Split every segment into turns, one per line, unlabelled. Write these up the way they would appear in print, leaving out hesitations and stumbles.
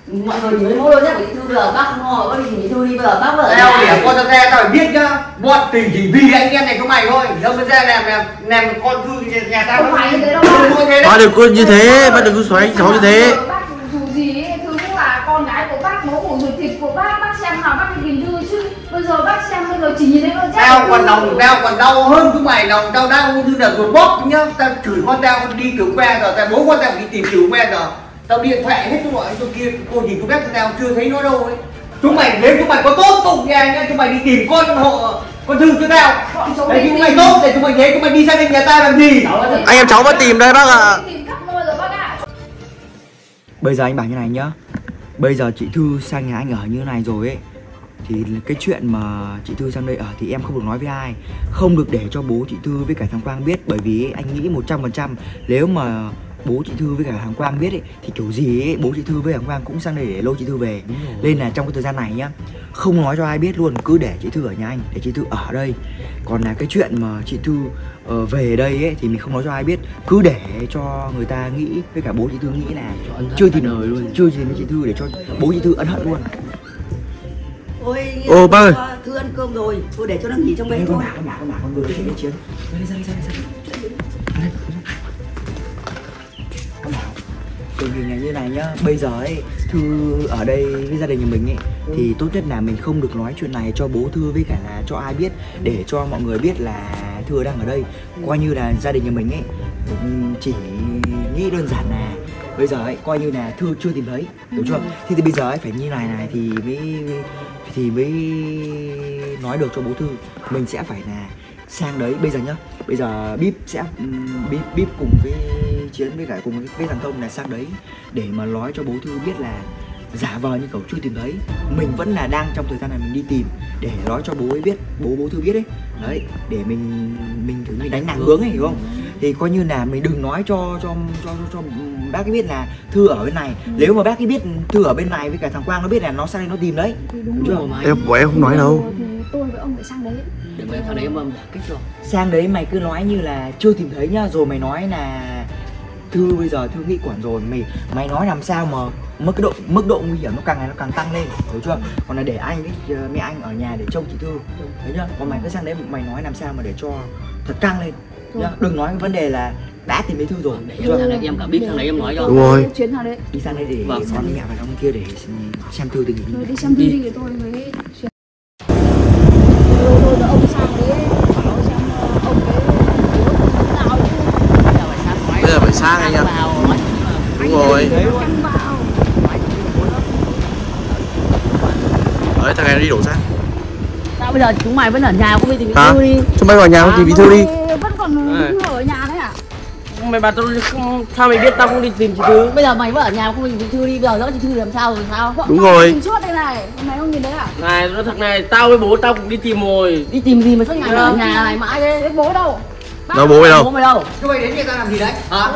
mọi người chỉ mới mỗi đôi nhá, chị Thư bây giờ bác không ho, bác đi tìm chị Thư đi, bây giờ bác vợ.
Tao để con tao ra tao phải biết nhá, bọn tình chỉ vì anh em này có mày thôi, đâu mới ra làm con Thư nhà tao.
Không phải như thế đâu
bác đừng có như thế, bác đừng có xoáy cháu như thế.
Bác dù gì ấy, Thư cũng là con gái của bác, máu mủ ruột thịt của bác xem nào bác đi tìm Thư chứ. Bây giờ bác xem bây giờ chỉ nhìn thấy con chết.
Tao còn đau hơn chúng mày, lòng tao đau như là ruột bóp nhá, tao chửi con tao đi kiểu quen rồi, tao bố con tao đi tìm kiểu quen rồi. Tao điện thoại hết chúng mọi chỗ kia, cô nhìn cô bác tao chưa thấy nó đâu ấy. Chúng mày nếu chúng mày có tốt cùng nhà nhá, chúng mày đi tìm con Thư cho tao. Đấy chúng mày tốt để chúng mày thấy, chúng mày đi sang bên nhà ta làm gì?
Anh em cháu vẫn tìm đây bác ạ.
Bây giờ anh bảo như này nhá, bây giờ chị Thư sang nhà anh ở như này rồi ấy, thì cái chuyện mà chị Thư sang đây ở thì em không được nói với ai, không được để cho bố chị Thư với cả thằng Quang biết. Bởi vì ấy, anh nghĩ 100% nếu mà bố chị Thư với cả thằng Quang biết ấy, thì kiểu gì ấy, bố chị Thư với thằng Quang cũng sang đây để lôi chị Thư về. Nên là trong cái thời gian này nhá, không nói cho ai biết luôn, cứ để chị Thư ở nhà anh, để chị Thư ở đây. Còn là cái chuyện mà chị Thư về đây ấy thì mình không nói cho ai biết, cứ để cho người ta nghĩ với cả bố chị Thư nghĩ là chưa tìm đời luôn, chưa tìm với chị Thư, để cho bố chị Thư ân hận luôn.
Ôi,
bác ơi,
Thư ăn cơm rồi, thôi để cho nó nghỉ trong bếp thôi.
Con vừa đến chiến. Ra. Tình hình là như này nhá, bây giờ ấy Thư ở đây với gia đình nhà mình ấy thì tốt nhất là mình không được nói chuyện này cho bố Thư với cả là cho ai biết, để cho mọi người biết là Thư đang ở đây. Coi như là gia đình nhà mình ấy chỉ nghĩ đơn giản là bây giờ ấy coi như là Thư chưa tìm thấy, đúng chưa? Thì bây giờ ấy phải như này thì mới nói được cho bố Thư. Mình sẽ phải là sang đấy bây giờ nhá, bây giờ bíp sẽ bíp cùng với Chiến với cả cùng với thằng Thông là sang đấy để mà nói cho bố Thư biết là giả vờ như cậu chưa tìm thấy, mình vẫn là đang trong thời gian này mình đi tìm, để nói cho bố ấy biết, bố Thư biết ấy. Đấy, để mình thử mình đánh lạc hướng ấy, hiểu không? Thì coi như là mình đừng nói cho bác ấy biết là Thư ở bên này. Nếu mà bác ấy biết Thư ở bên này với cả thằng Quang nó biết là nó sang đây nó tìm đấy.
Đúng chưa?
Bọn em không nói đâu.
Tôi với ông phải sang đấy.
Để mày sang đấy mà kích rồi.
Sang đấy mày cứ nói như là chưa tìm thấy nhá, rồi mày nói là Thư bây giờ Thư nghĩ quản rồi, mày nói làm sao mà mức độ nguy hiểm nó càng ngày nó càng tăng lên, hiểu chưa? Còn là để anh với mẹ anh ở nhà để trông chị Thư, thấy chưa? Còn mày cứ sang đấy mày nói làm sao mà để cho thật căng lên nhá. Đừng nói cái vấn đề là đã tìm thấy Thư rồi.
Để em sang đấy em cả biết sang đấy em nói cho.
Đúng rồi.
Chuyến nào đấy.
Đi sang đây để con mẹ và ông kia để xem Thư tình hình.
Đi xem Thư đi tôi mới chuyến. Rồi ông sang đấy bảo xem ông ấy nào chứ.
Bây giờ phải sang anh ạ. Đúng rồi. Đấy, thằng này nó đi đổ rác.
Sao bây giờ chúng mày vẫn ở nhà không đi tìm Thư đi?
Chúng mày vào nhà tìm Thư đi.
Vẫn còn Thư ở nhà đấy à?
Mày bảo tao sao mày biết tao không đi tìm chị Thư?
Bây giờ mày vẫn ở nhà không đi tìm Thư đi, bây giờ lỡ chị Thư làm sao rồi sao?
Đúng rồi.
Tìm suốt đây này, mày không nhìn thấy à?
Này, nó thật này, tao với bố tao cũng đi tìm rồi.
Đi tìm gì mà suốt ngày ở nhà này mãi thế? Bố đâu?
Đâu bố mày đâu?
Bố mày đâu?
Chúng mày đến nhà tao làm gì đấy? Hả?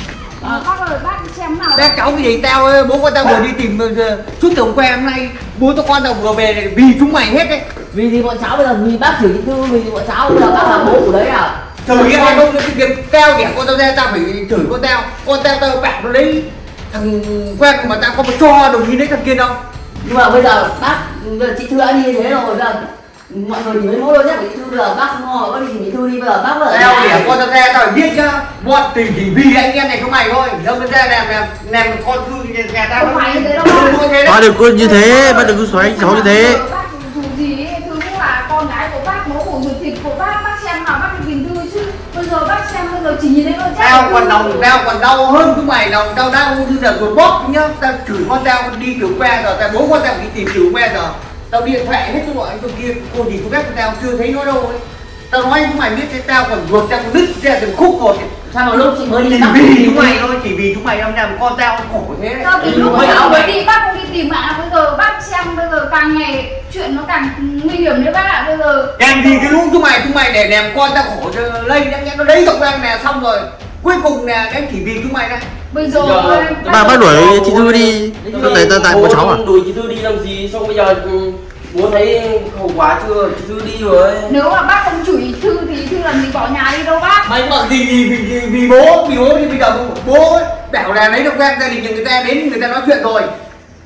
Bác ơi, bác xem nào.
Các cháu cái gì tao bố con tao vừa đi tìm suốt từ hôm qua hôm nay, bố tao con tao vừa về này vì chúng mày hết đấy.
Vì gì bọn cháu bây giờ vì bác chửi chị Thư, vì bọn cháu bây giờ bác là bố của đấy à?
Chửi ai không, cái việc tao đẻ con tao ra tao phải chửi con tao bảo nó lấy thằng quen mà tao không có cho đồng ý lấy thằng kia đâu.
Nhưng mà bây giờ bác, chị Thư đã đi như thế rồi, bây giờ mọi người chỉ mới mỗi đôi nhá, chị Thư bây giờ bác không ho, bác đi tìm chị Thư đi, bây giờ bác vẫn ở
Tao
nhà.
đẻ con tao ra tao phải biết nhá, bọn tình chỉ vì anh em này có mày thôi, đâu mới ra làm con Thư nhà tao.
Không phải như thế đâu
Bác đừng có như thế, bác đừng có xoáy cháu như thế.
Bác dù gì ấy, Thư cũng là con gái của bác, máu mủ ruột thịt của bác xem nào bác đi tìm Thư chứ. Bây giờ bác xem bây giờ chỉ nhìn thấy con chết.
Tao còn đau hơn chúng mày, lòng tao đau như là ruột bóp nhá, tao chửi con tao đi kiểu quen rồi, tao bố con tao đi tìm kiểu quen rồi. Tao điện thoại hết cho mọi chỗ kia, cô nhìn cô bác của tao chưa thấy nó đâu ấy. Tao nói chúng mày biết cái tao còn ruột tao còn đứt ra từng khúc rồi.
Sao mà lúc chị mới đi
Chỉ vì chúng mày thôi, chỉ vì chúng mày đang làm con tao khổ thế đấy.
Sao thì lúc cháu mới đi bác không đi tìm ạ? Bây giờ bác xem bây giờ càng ngày chuyện nó càng nguy hiểm đấy bác ạ. Bây giờ
Làm gì cái lũ chúng mày để làm con tao khổ lây nó lấy tộc quen nè, xong rồi cuối cùng nè đấy chỉ vì chúng mày đấy.
Bây giờ
Bác đuổi chị Thư đi. Tại của cháu à?
Đuổi chị Thư đi làm gì, xong bây giờ bố thấy hậu quả chưa? Chị Thư đi rồi.
nếu mà bác không chửi Thư thì Thư làm gì bỏ nhà đi đâu bác?
Mày bảo gì vì bố thì bây giờ bố bảo là lấy được quen gia đình người ta đến người ta nói chuyện rồi.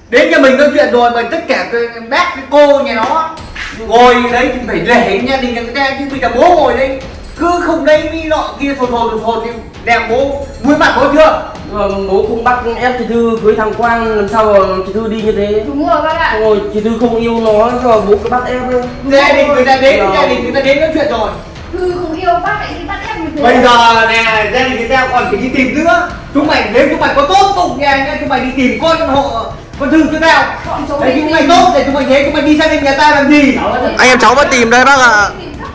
Đến nhà mình nói chuyện rồi mà tất cả cái bác cái cô nhà nó ngồi đấy thì phải để gia đình người ta, chứ bây giờ bố ngồi đây cứ không đấy mi nọ kia thồn thì đẹp bố vui mặt bố chưa?
Bố không bắt ép chị Thư cưới thằng Quang, làm sao mà chị Thư đi như thế?
Đúng rồi bác ạ.
Xong rồi chị Thư không yêu nó, sao mà bố cứ bắt ép thôi.
Gia đình người ta đến nói chuyện rồi.
Thư không yêu bác lại đi bắt ép như thế.
Bây giờ nè, gia đình người ta còn phải đi tìm nữa. Chúng mày nếu chúng mày có tốt bụng nha, chúng mày đi tìm con Thư cho tao. Đấy chúng mày tốt để chúng mày thấy, chúng mày đi sang bên nhà ta làm gì?
Anh em cháu mới tìm đây bác ạ.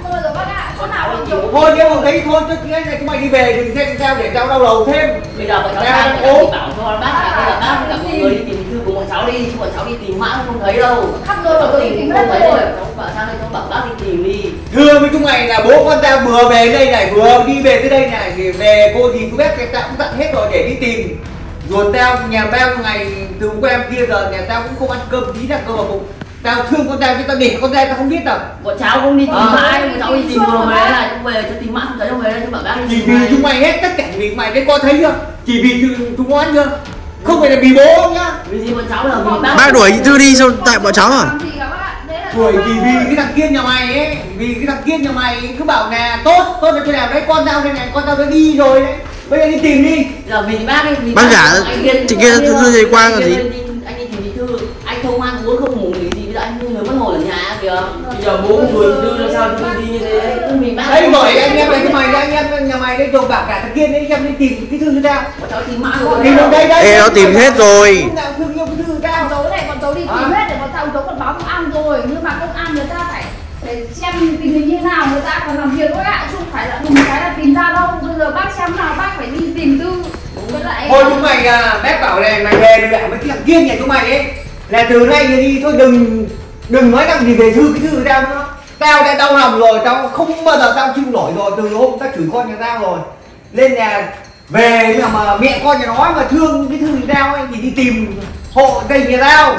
Thôi nếu mà thấy thôi trước kia này chúng mày đi về đừng xem sao để cháu đau đầu thêm.
Bây giờ bọn cháu sang thì bảo cho bác là bây giờ bác gặp mọi người đi tìm Thư của bọn cháu đi, chứ bọn cháu đi tìm mãi không thấy đâu.
Khắp nơi bọn tôi tìm hết rồi.
Cháu bảo sang đây cháu bảo bác đi tìm đi.
Thưa với chúng mày là bố con tao vừa về đây này, vừa đi về tới đây này, thì về cô gì cô bác cái tao cũng tận hết rồi để đi tìm. Rồi tao nhà bao ngày từ hôm qua em kia giờ nhà tao cũng không ăn cơm tí nào cơ vào bụng. Tao thương con tao chứ tao để con tao không biết đâu.
Bọn cháu không đi tìm mãi, bọn cháu đi tìm vừa về này, cháu về cháu tìm mãi không thấy đâu, về đây cháu bảo bác đi
Chỉ
tìm.
vì chúng mày hết tất cả vì mày đấy, con thấy chưa? Chỉ vì chúng nó chưa? Không phải là vì bố nhá.
Vì gì bọn cháu là vì
Bác đuổi Thư đi sao tại bọn cháu à?
Đuổi vì cái thằng kia nhà mày ấy, vì cái thằng kia nhà mày cứ bảo là tốt là chỗ nào đấy, con tao đây này, con tao đã đi rồi đấy. Bây giờ đi tìm đi.
Giờ vì bác ấy, vì
Bác giả chị kia Thư gì Quang là gì?
Anh đi tìm chị Thư, anh không ăn uống không ngủ nghỉ gì, bây giờ anh người mất hồn ở nhà kìa.
Bây giờ bố người Thư làm sao Thư đi như thế?
Vì bác
Đấy bởi anh em này cho mày, anh em nhà mày đây rồi bảo cả thằng kia đấy xem đi tìm cái Thư cho tao.
bọn cháu tìm mãi rồi.
Tìm đâu đây đây.
Ê, nó tìm hết rồi.
Nào thương yêu cái Thư tao.
Bọn cháu này bọn cháu đi tìm hết để bọn cháu còn báo công an rồi, nhưng mà công an người ta phải xem tình hình như nào, người ta còn làm việc thôi ạ, chứ không phải là đùng cái là tìm ra đâu. Bây giờ bác xem nào, bác phải đi tìm Thư với lại
Thôi chúng mày bác bảo này mày về lại với cái thằng kia nhà chúng mày ấy là từ nay đi thôi, đừng nói làm gì về Thư cái Thư tao nữa. Tao đã đau lòng rồi, tao không bao giờ tao chịu nổi rồi, từ hôm tao chửi con nhà tao rồi. Lên nhà về mà mẹ con nhà nó mà thương cái Thư nhà tao ấy thì đi tìm hộ cây nhà tao.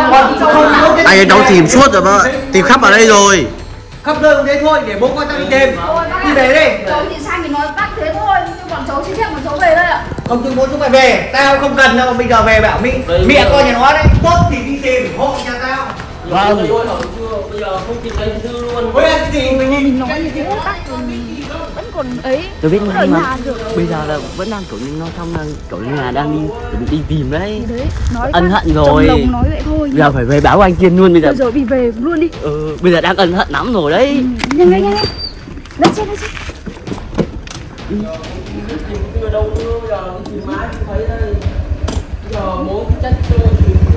Anh ấy cháu tìm suốt rồi bác ạ. Tìm khắp ở đây rồi.
Khắp nơi cũng thế thôi, để bố con tao đi tìm. Đi về đi.
cháu chỉ sai thì nói bác thế thôi, nhưng bọn cháu xin phép bọn cháu về đây ạ.
Không chứ bố chúng mày về, tao không cần đâu, bây giờ về bảo mẹ con nhà nó đấy, tốt thì đi tìm hộ nhà tao.
Vâng. Bây giờ không tìm thấy Thư luôn.
Với anh gì mình
Nói như thế bác vẫn còn ấy.
Tôi biết
ở
mà.
nhà được.
Bây giờ là vẫn đang kiểu như nó trong kiểu như là đang đi tìm đấy.
Đấy, nói
Ân hận
trong
rồi.
lòng nói vậy thôi.
Bây giờ phải về báo anh Kiên luôn bây giờ.
Rồi đi về luôn đi.
Bây giờ đang ân hận lắm rồi đấy.
Nhanh nhanh. Lên xe.
Tìm Thư ở đâu nữa, bây giờ tìm mãi không thấy đây. Bây giờ bố cứ trách cho tìm Thư.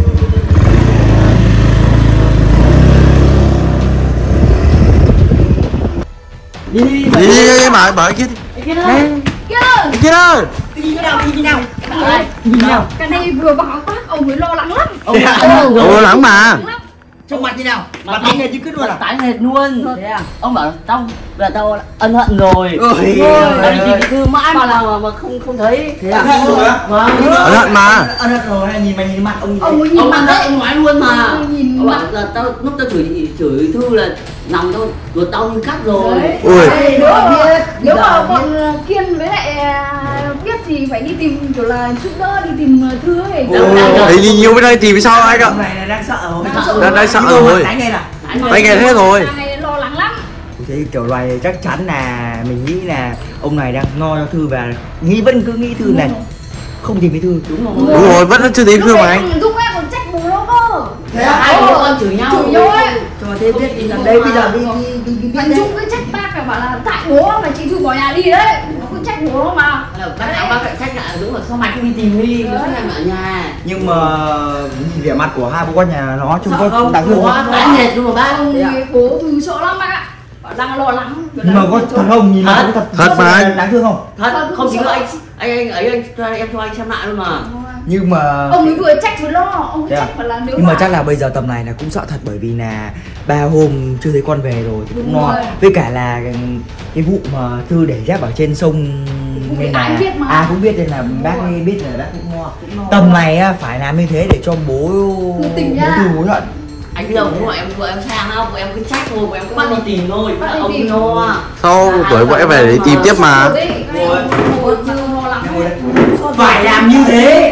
Đi
Bảo kia đi.
Kia ơi.
Kia ơi.
đi cái nào
Cái này vừa bảo bác ông ấy lo lắng lắm.
Ồ lắng mà.
trong mặt như nào, mặt anh này chứ cứ luôn à?
tái hệt luôn. Thế à? Ông bảo là tao ân hận rồi. Tao đi tìm Thư mãi mà mà không thấy. Thế à?
Ân hận rồi á?
Vâng.
Ân hận mà.
Ân hận rồi, hay nhìn mày nhìn mặt ông
Ông ấy nhìn mặt đấy.
Ông nói luôn mà.
Ông nhìn
Ông bảo
mặt.
là lúc tao chửi Thư là nằm thôi, rồi tao như cắt rồi.
Ui.
Nếu mà bọn Kiên với lại biết thì phải đi tìm kiểu là giúp đỡ, đi tìm Thư ấy.
Đấy đi nhiều bên đây tìm sao anh ạ.
Ông này là đang sợ rồi.
Đang sợ rồi.
Đánh đây nào.
Anh nghe thế rồi.
Này lo lắng lắm.
Thế kiểu loài chắc chắn là mình nghĩ là ông này đang lo cho Thư và vẫn cứ nghĩ Thư này không tìm thấy Thư.
Đúng
Đúng rồi, vẫn chưa tìm Thư mà anh.
Lúc ấy còn trách bố nó cơ.
Thế à? Hai bố con chửi nhau.
Chửi nhau ấy.
Cho thế biết đi làm đây bây giờ đi
Thằng Trung cứ trách bác là bảo là tại bố mà chị Thư bỏ nhà đi đấy. Nó cứ trách bố nó mà.
Bác lại trách lại đúng rồi, sao mày không đi tìm đi, nó suốt ngày ở nhà.
nhưng mà nhìn vẻ mặt của hai bố con nhà nó trông có đáng thương
quá
không?
tái nhệt luôn mà bác.
Bố Thư sợ lắm bác ạ. Bảo đang lo lắng.
Nhưng mà có thật không, nhìn mặt có
Thật mà anh.
đáng thương không?
Thật, không chỉ có anh ấy em cho anh xem lại luôn mà.
Nhưng mà
Ông ấy vừa trách vừa lo, ông ấy
Thế à?
trách bảo là nếu
nhưng mà chắc là bây giờ tầm này là cũng sợ thật, bởi vì là 3 hôm chưa thấy con về rồi thì cũng
Đúng
lo.
rồi.
Với cả là cái vụ mà Thư để dép ở trên sông nên
ai
là
biết mà.
cũng biết, nên là bác ấy biết là bác cũng lo. Tầm này á, phải làm như thế để cho bố
tỉnh
bố
nha.
Thư hối hận.
Anh biết không, vợ em sang không, vợ em cứ trách thôi, vợ em cứ bắt đi tìm thôi,
Bắt đi
ông
tìm.
lo.
Sau tuổi bọn em về để tìm tiếp mà.
Bố Thư lo lắng.
Phải làm như thế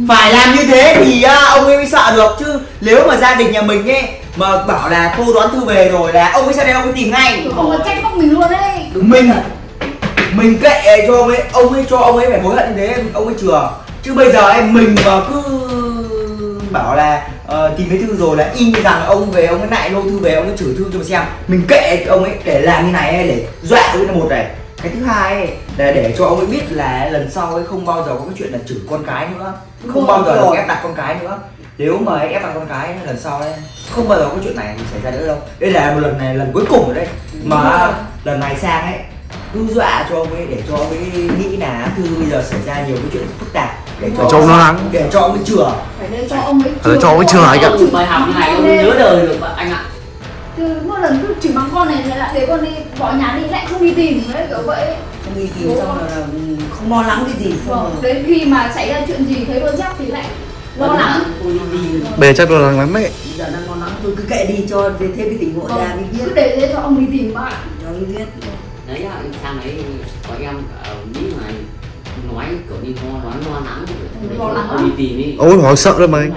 Phải làm như thế thì ông ấy mới sợ được chứ. Nếu mà gia đình nhà mình ấy mà bảo là cô đón thư về rồi là ông ấy sang đây ông ấy tìm ngay.
Không có trách móc mình luôn đấy.
Mình kệ cho ông ấy cho ông ấy phải hối hận như thế ông ấy chừa. Chứ bây giờ em mình mà cứ bảo là tìm thấy thư rồi là y như rằng ông về ông ấy lại lôi thư về ông ấy chửi thư cho mà xem. Mình kệ ông ấy để làm như này ấy, để dọa ông ấy là một này. Cái thứ hai ấy, là để cho ông ấy biết là lần sau ấy không bao giờ có cái chuyện là chửi con cái nữa, không bao giờ ép đặt con cái nữa. Nếu mà ép đặt con cái lần sau ấy không bao giờ có chuyện này xảy ra nữa đâu. Đây là một lần cuối cùng rồi đấy. Mà lần này sang ấy cứ dọa cho ông ấy để cho ông ấy nghĩ là Thư bây giờ xảy ra nhiều cái chuyện phức tạp để cho
ông nó lắng,
để cho ông ấy chừa.
Phải để cho ông ấy
chừa, cho ông ấy chừa anh ạ.
Bài học này ông nhớ đời được anh ạ.
Từ một lần cứ chửi mắng con này lại để con đi bỏ nhà đi lại không đi tìm đấy kiểu vậy.
Không đi tìm xong là không lo lắng cái gì.
Vâng, đến khi mà xảy ra chuyện gì thấy con chắc thì lại lo lắng.
Bề chắc lo lắng lắm ấy.
Bây giờ đang lo lắng tôi cứ kệ đi cho thêm cái tình huống ra đi biết.
Cứ để cho ông đi tìm bạn.
Cho đi biết.
Đấy sang đấy có em ở Mỹ mà nói kiểu đi nói lo lắng ông đi tìm đi.
Ôi họ sợ lắm anh.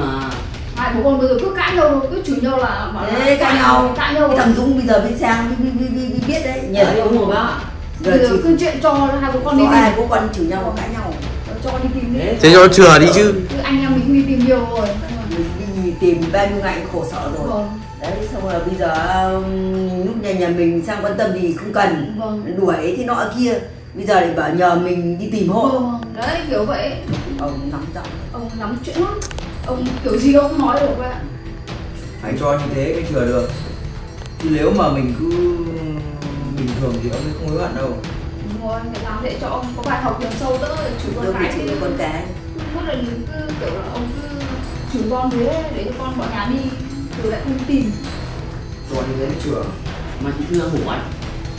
Hai bố con bây giờ cứ cãi nhau, cứ chửi nhau là bảo
đấy, cãi nhau.
Cái
thằng Dũng bây giờ bên sang biết đấy.
Nhớ đúng rồi bác.
Giờ cứ chuyện cho hai bố con đi tìm.
Hai bố con chửi nhau và cãi nhau.
Cho con đi tìm đi.
Thế cho chừa đi chứ.
Anh em mình đi tìm nhiều rồi.
Mình đi tìm bao nhiêu ngày khổ sở rồi.
Vâng.
Đấy xong rồi bây giờ lúc nhà mình sang quan tâm thì không cần.
Vâng.
Đuổi thế nọ kia. Bây giờ thì bảo nhờ mình đi tìm hộ.
Vâng. Đấy kiểu vậy.
Ông nắm giọng.
Ông nắm chuyện lắm. Ông kiểu gì ông nói được vậy ạ.
Phải cho như thế mới chừa được. Chứ nếu mà mình cứ bình thường thì ông ấy không hối hận đâu.
Đúng rồi, phải làm để cho ông có bài học lần sâu đỡ chửi con cái.
Chửi con cái.
Mỗi lần cứ kiểu là ông cứ chửi con thế để cho con bỏ nhà đi rồi lại không tìm.
Cho như thế mới chừa.
Mà chị Thư ngủ anh.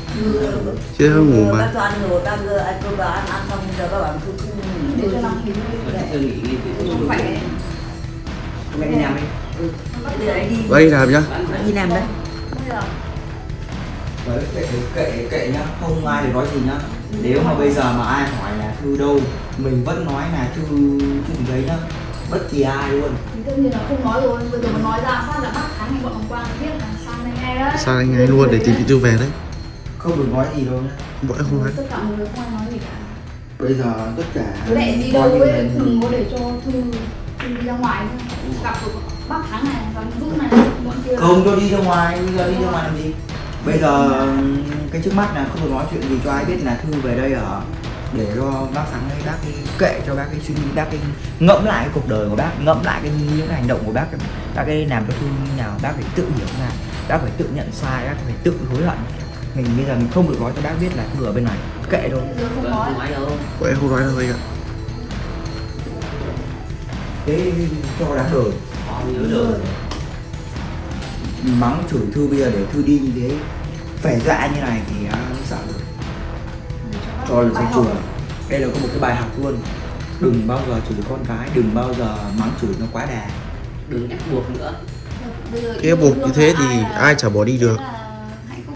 Chứ ngủ mà.
Bác cho ăn rồi, bác ăn cơm và ăn xong giờ các bạn cứ
Để cho nằm nghỉ
Thư nghỉ đi.
không phải.
Mẹ đi làm đi.
bây giờ anh đi.
Anh làm nhá.
Anh đi làm đấy.
Đấy, kệ nhá, không ai được nói gì nhá. Nếu mà bây giờ mà ai hỏi là Thư đâu, mình vẫn nói là Thư tìm thấy nhá. Bất kỳ ai luôn.
Thì tất nhiên là không nói rồi, bây giờ mà nói ra phát là bác Thắng hay bọn Hồng Quang biết là sang đây ngay đấy.
Sang anh ngay luôn để tìm chị Thư về đấy.
Không được nói gì đâu nhá.
Bọn em không nói.
Tất cả mọi người không ai nói gì cả.
Bây giờ tất cả
Cứ để đi đâu ấy, đừng có để cho Thư đi ra ngoài nữa. Gặp được bác Thắng này, thằng Dũng này, bọn kia.
Không cho đi ra ngoài, bây giờ đi ra ngoài làm gì? Bây giờ cái trước mắt là không được nói chuyện gì cho ai biết là Thư về đây ở, để cho bác Thắng ấy, bác ấy kệ cho bác ấy suy nghĩ, bác ấy ngẫm lại cái cuộc đời của bác, ngẫm lại những cái hành động của bác ấy làm cho Thư như nào, bác phải tự hiểu ra, bác phải tự nhận sai, bác phải tự hối hận. Mình bây giờ mình không được nói cho bác biết là Thư ở bên này, kệ thôi.
Không nói
đâu.
Bọn em không nói đâu anh ạ.
Thế cho đáng đời.
Nhớ đời.
Mắng chửi Thư bây giờ để Thư đi như thế, phải dọa như này thì sợ được. Cho được chùa. Đây là có một cái bài học luôn. Đừng bao giờ chửi con cái, đừng bao giờ mắng chửi nó quá đà.
Đừng ép buộc nữa.
Ép buộc như thế thì ai chả bỏ đi được.